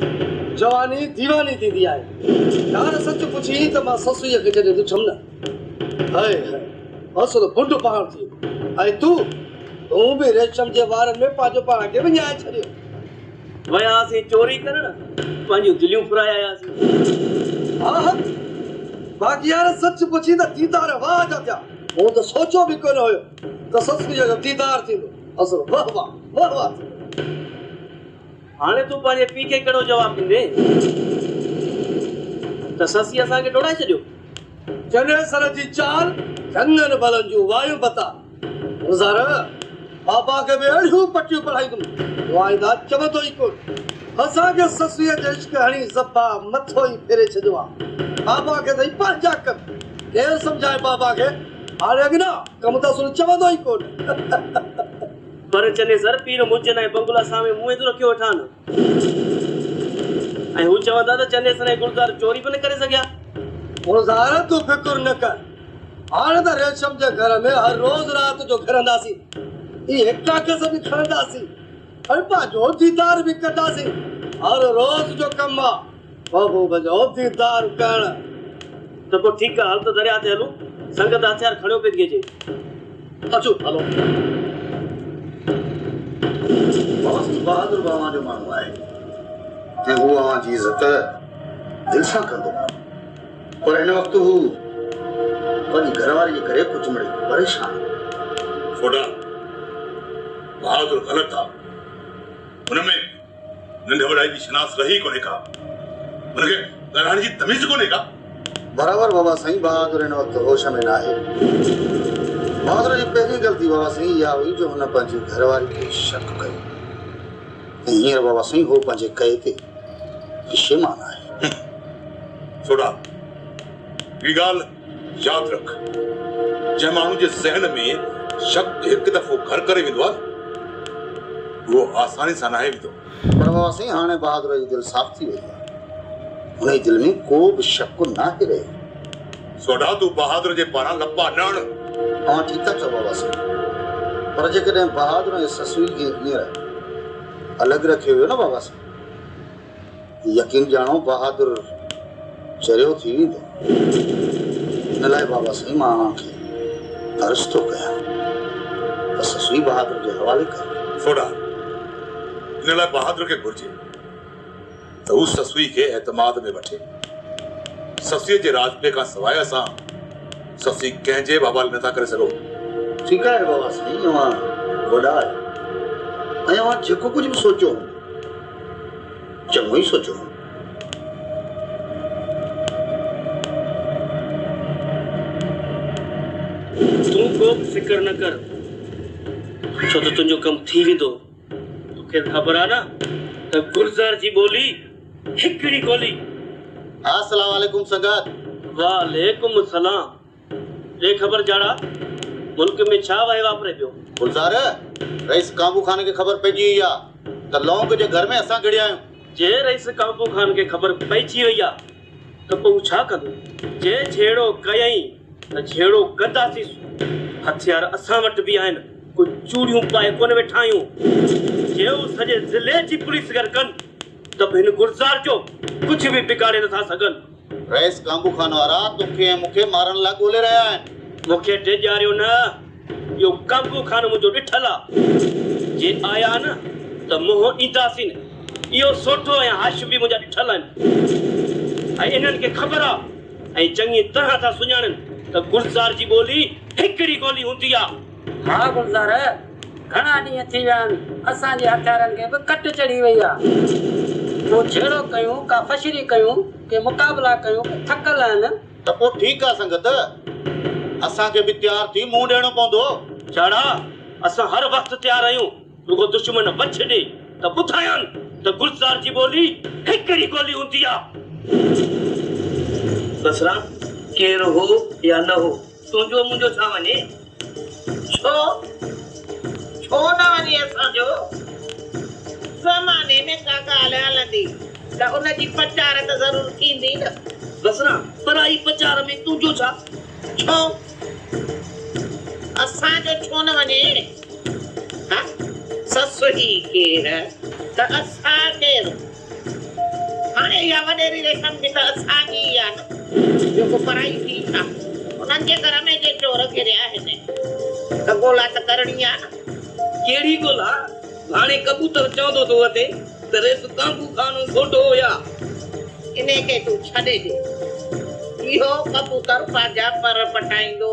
जवानी दीवानी थी दिया है। यार सच पूछी तो मां ससुई के जने दुछम न हाय हाय असो बुंड पहाड़ थी आई तू भी रेशम जे वारन में पाजो पाड़ा के वञाए छड़ियो वयासी चोरी करण पांजो दिलियूं फुरायासी हां बाकी यार सच पूछी तो दीदार वाह जा त्या वो तो सोचो भी कोन होयो तो ससुई जो दीदार थी असो वाह वाह वाह वाह हाने तू पांजे पी के कड़ो जवाब दे त ससी असा के डोड़ाए छडियो जने सर जी चाल चंदन बलन जो वायु बता गुजार बाबा के बेड़ियो पट्टियो पढ़ाई तुम वायदा चमतो ही को असा के ससुई जे इश्क हणी जब्बा मथो ही फेरे छजवा बाबा के दई पंजा कर के समझाए बाबा के हाले कि ना कम तो सुन चमतो ही को पर चने सर पीर मुझे ना बंगला सामे मुए तो रखियो ठान आई हु चवंदा त चने सने गुलजार चोरी भी न करे सकिया गुलजार तू फिक्र न कर हाणे त रेशम जे घर में हर रोज रात जो घरंदासी ई एकटा के सभी खरंदासी और पाजो दीदार भी कटासी हर रोज जो कम्मा बाबू बजो दीदार कण तो को ठीक हाल तो दरिया ते हलू संगत हथियार खड़ो पे दिए जे अचो हलो बहुत बहादुर बाबा जो मानू आए ते वो आवा जी इज्जत दिल सा कंदो पर इन वक्त हु पंहिंजी घरवारी जे करे कुछ मिले परेशान फोड़ा बहादुर गलत था उनमें नंढे वडाई जी शनास रही कोने का उनके ॻाल्हाइण जी तमीज़ कोने का बराबर बाबा सही बहादुर इन वक्त होश में ना है बहादुर जी पहली गलती बाबा सही या हुई जो हुन पंहिंजी घरवारी खे शक कयो हींअर बाबा सही हो पंहिंजे कए ते पशेमान आहे छोड़ा ये ॻाल्हि यादि रख जंहिं माण्हू जे ज़हन में शक हिकु दफ़ो घर करे वेंदो आहे वो आसानी सां नाहे वेंदो पर बाबा सही हाणे बहादुर जी दिल साफ़ थी वई आहे हुन दिल में को भी शक ना रहे सोडा तू बहादुर जे पारां लपा न हण हाँ ठीक है बाबा सही पर जेकॾहिं बहादुर ऐं ससुई खे हींअर अलग रखे हुयो न बाबा साहब यकीन जानो बहादुर चरियो थी वेंदो इन लाइ बाबा साईं मां खे अर्ज़ थो कयां त ससुई बहादुर जे हवाले कर सोडा इन लाइ बहादुर खे घुर्जे त हू ससुई खे एतमाद में वठे ससुई जे राजपे खां सवाइ असां ससुई कंहिंजे बि हवाले नथा करे सघूं ठीकु आहे बाबा साईं अवां वॾा आहियो ऐं अवां जेको कुझु बि सोचियो चङो ई सोचियो तू को फिक्र न कर छो तो तुंजो कम थी वेंदो तोखे खबर आ ना त गुलजार जी बोली हिकड़ी गोली अस्सलाम वालेकुम संगत वालेकुम सलाम ये खबर जाड़ा मुल्क में छा वहे वापरे पियो गुलजार रईस काबू खान के खबर पइजी या त लौंग जे घर में असां गड़िया आहियूं जे रईस काबू खान के खबर पइजी वई आ त पोइ छा कंदो जे छेड़ो कयई त छेड़ो कंदासी हथियार असां वटि बि आहिनि कुछ चूड़ियूं पाए कोन वेठा आहियूं जे सॼे ज़िले जी पुलिस कर कन त हिन गुलजार जो कुछ भी बिगाड़े नथा सघन रईस काबू खान वारा तोखे ऐं मूंखे मारण लाइ ॻोल्हे रहिया आहिनि मूंखे टेजारियो न यो काबू खान मुंहिंजो ॾिठल आहे जे आया न त मोह ईंदासीं इहो सोठो ऐं हाश बि मुंहिंजा ॾिठल आहिनि ऐं इन्हनि खे ख़बर आहे ऐं चङी तरह था सुञाणनि त गुलजार जी ॿोली हिकिड़ी गोली हूंदी आहे हाँ गुलजार घणा ॾींहं थी विया आहिनि असांजे हथियारनि खे बि कट चढ़ी वई आहे पोइ छेड़ो कयूं का फशरी कयूं के मुक़ाबला कयूं थकल आहिनि त पोइ ठीकु आहे संगत असांखे बि तयार थी मुंहुं ॾियणो पवंदो छाड़ा असां हर वक़्तु तयार आहियूं रुगो दुश्मन बच ॾे त ॿुधायनि त गुलजार जी ॿोली हिकिड़ी गोली हूंदी आहे बसरा केरु हो या न हो तुंहिंजो मुंहिंजो छा वञे छो छो न वञे असांजो ज़माने में का ॻाल्हि हलंदी त उनजी पचार त ज़रूर थींदी न बसरा पराई पचार में तुंहिंजो छा छो असांजो छो न वञे ससु ही केर त असां केर या वडेरी रेशम बि त असांजी ई आहे न जेको पढ़ाई थी छा उन्हनि जे घर में जे चोर घिरिया आहिनि त ॻोल्हा त करणी आहे न कहिड़ी ॻोल्हा हाणे कबूतर चवंदो थो वठे त रेस काबू खानो छोटो हुया इन खे तूं छॾे ॾे इहो कबूतर पंहिंजा पर पटाईंदो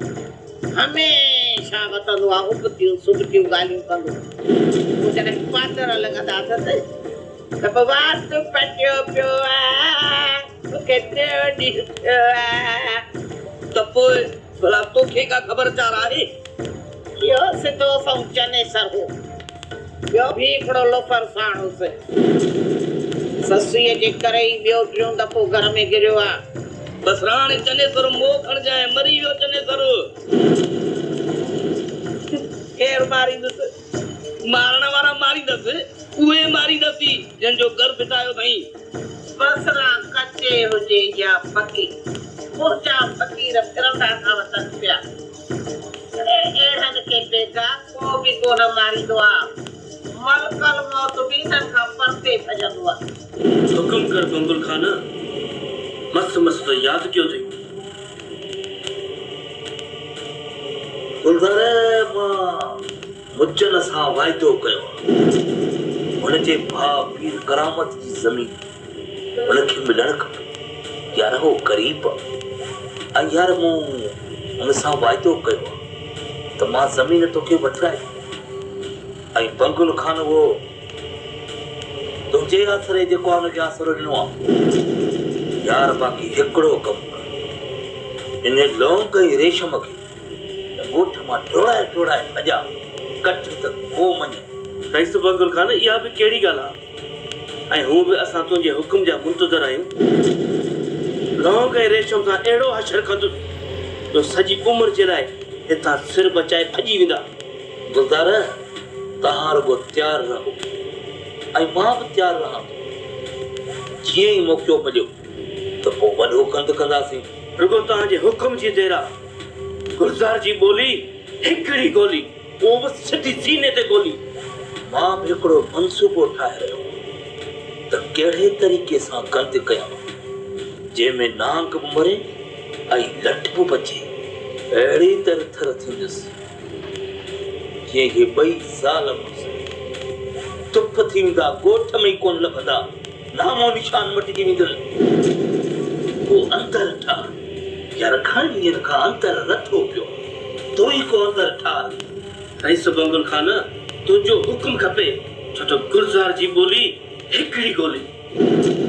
हमेशह वतंदो आहे उबतियूं सुबतियूं ॻाल्हियूं कंदो पोइ जॾहिं पातर लॻंदा अथसि त बवास पटियो पियो आहे मूंखे टियों ॾींहुं थियो आहे त पोइ भला तोखे का ख़बर चार आहे इहो सिधो सौ चनेसर हो ॿियो बि हिकिड़ो लोफर साणुसि ससुअ जे करे ई ॿियो टियों दफ़ो घर में गिरियो आहे बस राणे चनेसर मोह खणजाए मरी वियो चनेसर केरु मारींदुसि मारण वारा मारींदसि उहे मारींदसि जंहिंजो घर फिटायो अथई बसरा कचे हुजे या पकी मुर्जा फ़क़ीर फिरंदा था वतन पिया अहिड़नि खे बेगा को बि कोन मारींदो आहे मलकल मौत बि हिननि खां परते भॼंदो आहे हुकुम कर बंगुल खान मस्त मस्त यादि कयो अथई गुलज़ारे मां मुजन सां वाइदो कयो हुनजे भाउ पीर करामत जी ज़मीन हुनखे मिलणु खपे यार हो ग़रीब आहे ऐं यार मूं हुन सां वाइदो कयो त मां ज़मीन तोखे वठाए ऐं बंगुल खान उहो तुंहिंजे आसरे जेको आहे हुनखे आसरो ॾिनो आहे यार बाक़ी हिकिड़ो कमु कर इन लौंग ऐं रेशम खे ॻोठ मां टोड़ाए टोड़ाए भॼा कठ त को मञे रईस बंगुल खान इहा बि कहिड़ी ॻाल्हि आहे ऐं हू बि असां तुंहिंजे हुकुम जा मुंतज़र आहियूं लौंग ऐं रेशम सां अहिड़ो हशर कंदुसि जो सॼी उमिरि जे लाइ हितां सिर बचाए भॼी वेंदा गुलज़ार तव्हां रुगो तयारु रहो ऐं मां बि तयारु रहां जीअं ई मौक़ो मिलियो त पोइ वॾो कंदु कंदासीं रुगो तव्हांजे हुकुम जी देर आहे गुलज़ार जी ॿोली हिकिड़ी गोली उहो बि सिधी सीने ते गोली मां बि हिकिड़ो मनसूबो ठाहे रहियो त कहिड़े तरीक़े सां कंदु कयां जंहिंमें नांग बि मरे ऐं लठ बि बचे अहिड़ी तरह थर थींदुसि जीअं इहे ॿई ज़ाल तुप थी वेंदा ॻोठ में ई कोन लभंदा नामो निशान मटिजी वेंदुनि पोइ अंदर ठाह यार घणनि ॾींहंनि खां अंदर रथो पियो तो ई को अंदर ठाह रईस बंगुल खान तुंहिंजो हुकुम खपे छो त गुलज़ार जी ॿोली हिकिड़ी गोली